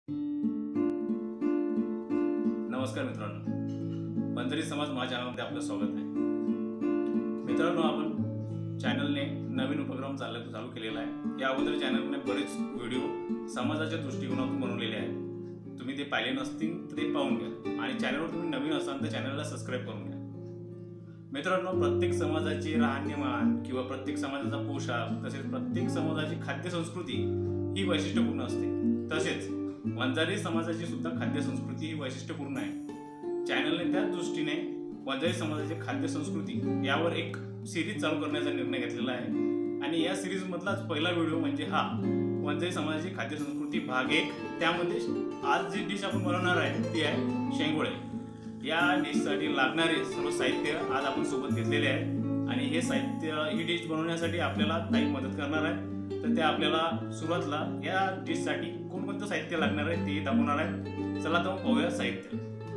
नमस्कार मित्रांनो, बंजारी समाज माझ्या चॅनलमध्ये आपलं स्वागत आहे. मित्रांनो, आपण चॅनलने नवीन उपक्रम चालू केलेला आहे. या अगोदर चॅनलने बरेच व्हिडिओ समाजाच्या दृष्टिकोनातून बनवलेले आहेत. तुम्ही ते पाहिले नसतील तर ते पाहून घ्या आणि चॅनलवर तुम्ही नवीन असाल तर चॅनलला सबस्क्राईब करून घ्या. मित्रांनो, प्रत्येक समाजाची राहणीमान किंवा प्रत्येक समाजाचा पोशाख तसेच प्रत्येक समाजाची खाद्य संस्कृती ही वैशिष्ट्यपूर्ण असते. तसेच वंजारी समाजाची सुद्धा खाद्य संस्कृती ही वैशिष्ट्यपूर्ण आहे. चॅनलने त्याच दृष्टीने वंजारी समाजाची खाद्य संस्कृती यावर एक सिरीज चालू करण्याचा निर्णय घेतलेला आहे आणि या सिरीज मधलाच पहिला व्हिडिओ म्हणजे हा वंजारी समाजाची खाद्य संस्कृती भाग 1. त्यामध्ये आज जी डिश आपण बनवणार आहे ती आहे शेंगोळे. या डिशसाठी लागणारे सर्व साहित्य आज आपण सोबत घेतलेले आहे आणि हे साहित्य ही डिश बनवण्यासाठी आपल्याला काही मदत करणार आहे. तर त्या आपल्याला सुरुवातीला या डिशसाठी कोणकोणतं साहित्य लागणार आहे ते दाखवणार आहे. चला तर पाहूया साहित्य.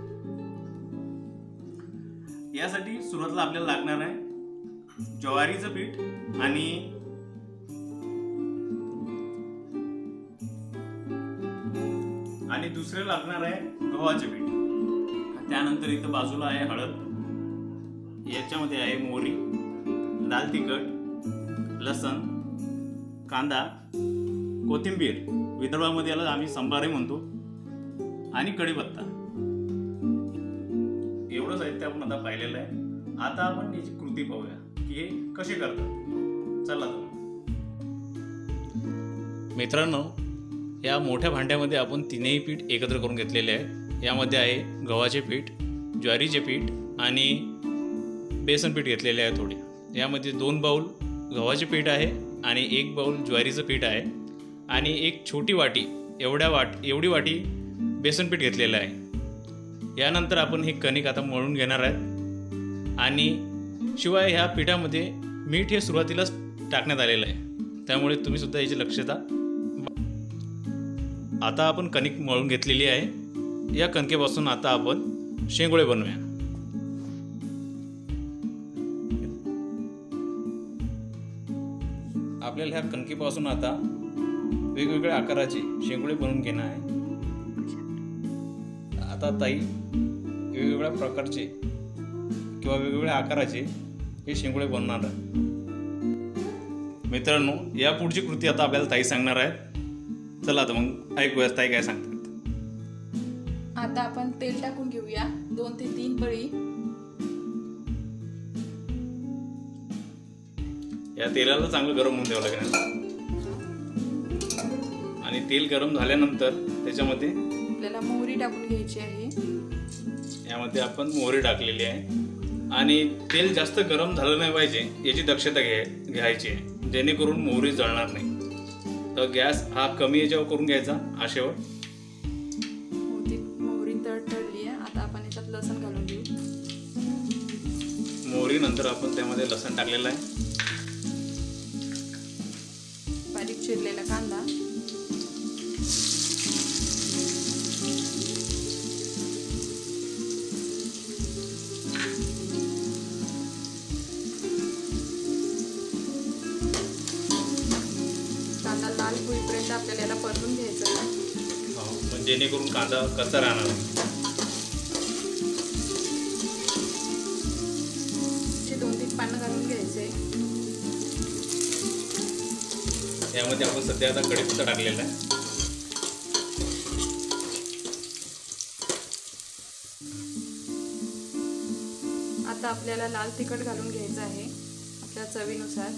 यासाठी सुरुवातीला आपल्याला लागणार आहे ज्वारीचं पीठ आणि दुसरे लागणार आहे गव्हाचे पीठ. त्यानंतर इथं बाजूला आहे हळद, याच्यामध्ये आहे मोहरी, लाल तिखट, लसण, कांदा, कोथिंबीर, विदर्भामध्ये याला आम्ही संभारे म्हणतो, आणि कढीपत्ता. एवढं साहित्य आपण आता पाहिलेलं आहे. आता आपण याची कृती पाहूया की हे कसे करतात. चला तर मित्रांनो, या मोठ्या भांड्यामध्ये आपण तीनही पीठ एकत्र करून घेतलेले आहे. यामध्ये आहे गव्हाचे पीठ, ज्वारीचे पीठ आणि बेसन पीठ घेतलेले आहे थोडे. यामध्ये 2 बाउल गव्हाचे पीठ आहे आणि 1 बाउल ज्वारीचं पीठ आहे आणि एक छोटी वाटी एवढी वाटी बेसन पीठ घेतलेलं आहे. यानंतर आपण हे कणिक आता मळून घेणार आहेत आणि शिवाय ह्या पिठामध्ये मीठ हे सुरुवातीलाच टाकण्यात आलेलं आहे, त्यामुळे तुम्ही सुद्धा याची लक्षता. आता आपण कणिक मळून घेतलेली आहे. या कणकेपासून आता आपण शेंगोळे बनवूया. आपल्याला ह्या कणकेपासून आता वेगवेगळ्या आकाराचे शेंगोळे बनवून घेणं आहे. आता ताई वेगवेगळ्या प्रकारचे किंवा वेगवेगळ्या आकाराचे हे शेंगोळे बनवणार आहे. मित्रांनो, या पुढची कृती आता आपल्याला ताई सांगणार आहे. चला तर मग ऐकूया ताई काय सांगतात. आता आपण तेल टाकून घेऊया 2 ते 3 पळी. या तेलाला चांगलं गरम होऊन द्यावं लागेल आणि तेल गरम झाल्यानंतर त्याच्यामध्ये आपल्याला मोहरी टाकून घ्यायची आहे. यामध्ये आपण मोहरी टाकलेली आहे आणि तेल जास्त गरम झालं नाही पाहिजे याची दक्षता घ्यायची आहे, जेणेकरून मोहरी जळणार नाही. तर गॅस हा कमी याच्यावर करून घ्यायचा आशेवर. मोहरी तडतडली आहे. आता आपण याच्यात लसण घालून घेऊ. मोहरी नंतर आपण त्यामध्ये लसण टाकलेलं आहे, बारीक चिरलेला कांदा, कांदा लाल होईपर्यंत आपल्याला याला परतून घ्यायचं आहे. जेणेकरून कांदा कच्चा राहणार. 2-3 पानं घालून घ्यायचे. यामध्ये आपण सध्या आता कढीपत्ता टाकलेला आहे. आता आपल्याला लाल तिखट घालून घ्यायचं आहे आपल्या चवीनुसार.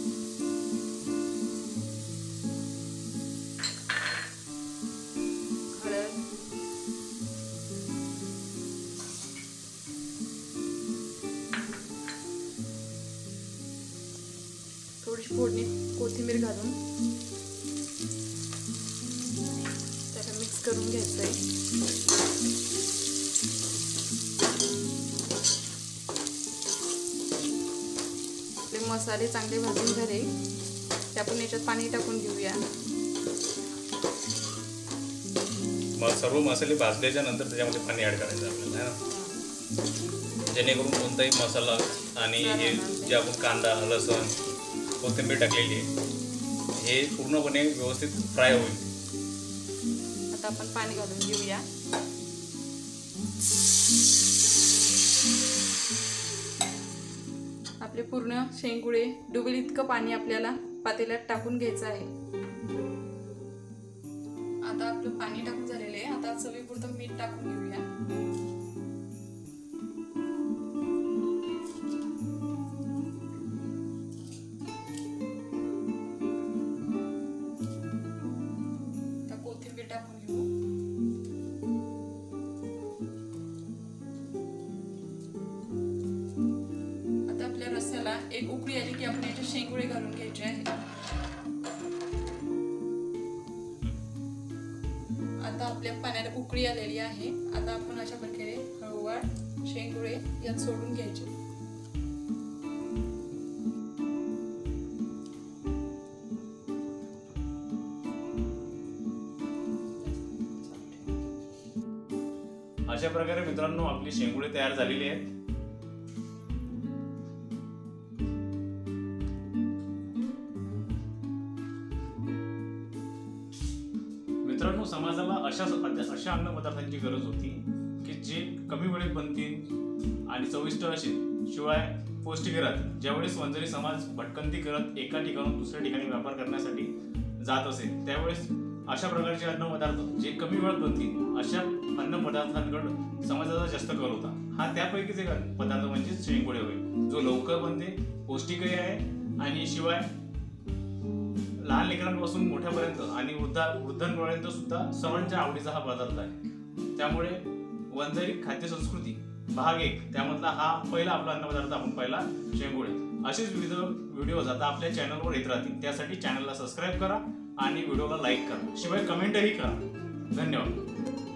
हळद, थोडीशी फोडणी कोथिंबीर घालून त्याला मिक्स करून घ्यायचं आहे. आपले मसाले चांगले भाजून झाले की आपण याच्यात पाणी टाकून घेऊया. मग सर्व मसाले भाजल्याच्या नंतर त्याच्यामध्ये पाणी ॲड करायचं आपल्याला, जेणेकरून कोणताही मसाला आणि हे जे आपण कांदा, लसण, कोथिंबीर टाकलेली आहे हे पूर्णपणे व्यवस्थित फ्राय होईल. आता आपण पाणी घालून घेऊया. आपले पूर्ण शेंगुळे डुबेल इतकं पाणी आपल्याला पातेल्यात टाकून घ्यायचं आहे. आता आपलं पाणी टाकून झालेलं आहे. आता चवीपुरतं मीठ टाकून घेऊया. आता कोथिंबीर टाकून घेऊ. आता आपल्या रस्स्याला एक उकळी आली की आपण याचे शेंगुळे घालून घ्यायचे आहे. आता आपल्या पाण्याला उकळी आलेली आहे. आता आपण अशा प्रकारे हळूवार शेंगुळे यात सोडून घ्यायचे. अशा प्रकारे मित्रांनो आपली शेंगुळे तयार झालेली आहेत. मित्रांनो समाजाला अशा अन्न पदार्थांची गरज होती की जे कमी वेळेत बनतील आणि चविष्ट असेल, शिवाय पौष्टिक राहतील. ज्यावेळेस वंजारी समाज भटकंती करत एका ठिकाणून दुसऱ्या ठिकाणी व्यापार करण्यासाठी जात असेल, त्यावेळेस अशा प्रकारचे अन्न पदार्थ जे कमी वेळात बनतील अशा अन्न पदार्थांकडे समाजाचा जास्त कल होता. हा त्यापैकीच एक पदार्थ म्हणजे शेंगुळे होय, जो लवकर बनते, पौष्टिकही आहे आणि शिवाय लहान लेकरांपासून मोठ्यापर्यंत आणि वृद्धांपर्यंत सुद्धा सर्वांच्या आवडीचा हा पदार्थ आहे. त्यामुळे वंजारी खाद्य संस्कृती भाग 1 त्यामधला हा पहिला आपला अन्न पदार्थ आपण पाहिला, शेंगुळे. असेच विविध व्हिडिओज आता आपल्या चॅनलवर येत राहतील. त्यासाठी चॅनलला सबस्क्राईब करा आणि व्हिडिओला लाईक करा, शिवाय कमेंटही करा. धन्यवाद.